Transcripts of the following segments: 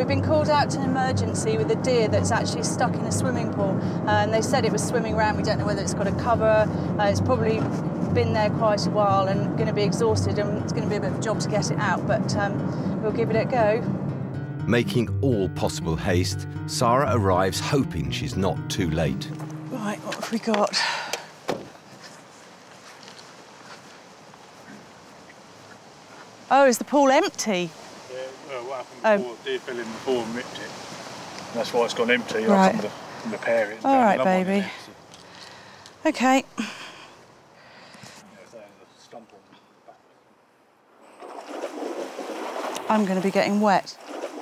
we've been called out to an emergency with a deer that's actually stuck in a swimming pool. And they said it was swimming around. We don't know whether it's got a cover. It's probably been there quite a while and going to be exhausted, and it's going to be a bit of a job to get it out, but we'll give it a go. Making all possible haste, Sarah arrives hoping she's not too late. Right, what have we got? Oh, is the pool empty? Yeah, well, what happened before, deer fell in the pool and ripped it. And that's why it's gone empty. Right. I come to repair it. All right, baby. OK. I'm going to be getting wet.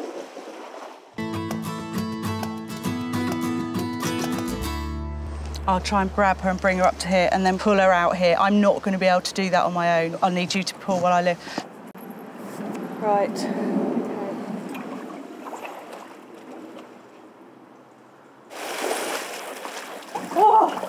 I'll try and grab her and bring her up to here and then pull her out here. I'm not going to be able to do that on my own. I'll need you to pull while I lift. Right. Oh!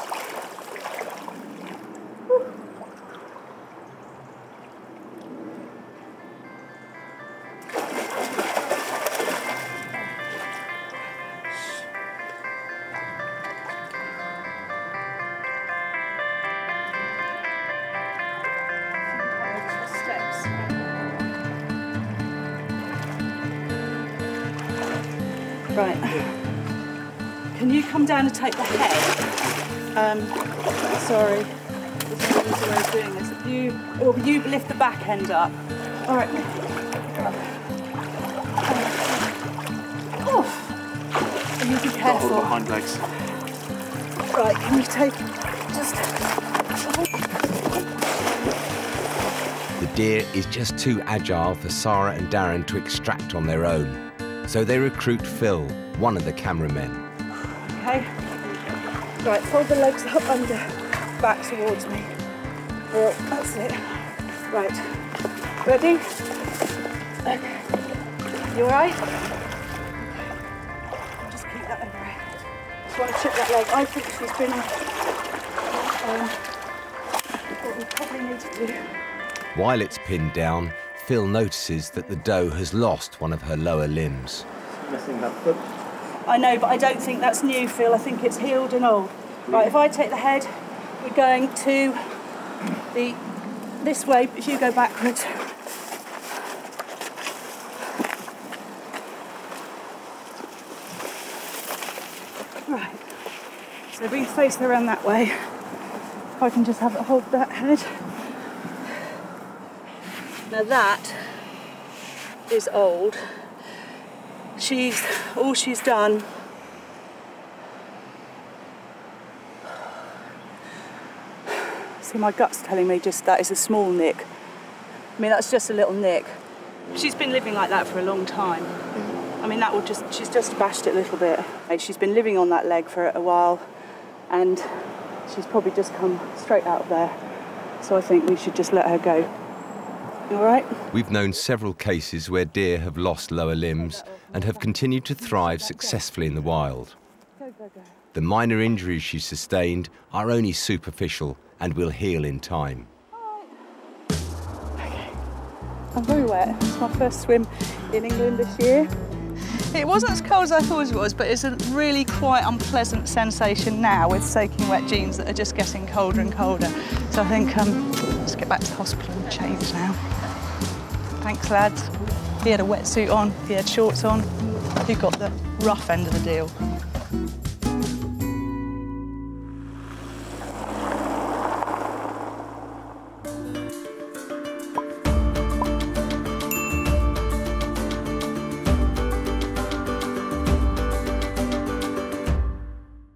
Right. Can you come down and take the head? Sorry. There's no easy way of doing this. Or you lift the back end up. All right. Oh. And you be careful. Hold the hind legs. Right, can you take just... The deer is just too agile for Sarah and Darren to extract on their own. So they recruit Phil, one of the cameramen. OK. Right, fold the legs up under, back towards me. Well, that's it. Right. Ready? OK. You all right? I'll just keep that over here. Just want to check that leg. I think she's been what we probably need to do. While it's pinned down, Phil notices that the doe has lost one of her lower limbs. Missing that foot. I know, but I don't think that's new, Phil. I think it's healed and old. Right, if I take the head, we're going to this way, if you go backwards. Right, so bring face around that way. If I can just have it hold that head. Now that is old. All she's done. See, my gut's telling me just that is a small nick. I mean, that's just a little nick. She's been living like that for a long time. I mean, she's just bashed it a little bit. She's been living on that leg for a while, and she's probably just come straight out of there. So I think we should just let her go. All right? We've known several cases where deer have lost lower limbs and have continued to thrive successfully in the wild. The minor injuries she sustained are only superficial and will heal in time. Okay. I'm very wet. It's my first swim in England this year. It wasn't as cold as I thought it was, but it's a really quite unpleasant sensation now with soaking wet jeans that are just getting colder and colder. So I think let's get back to the hospital and change now. Thanks, lads. He had a wetsuit on, he had shorts on. He got the rough end of the deal.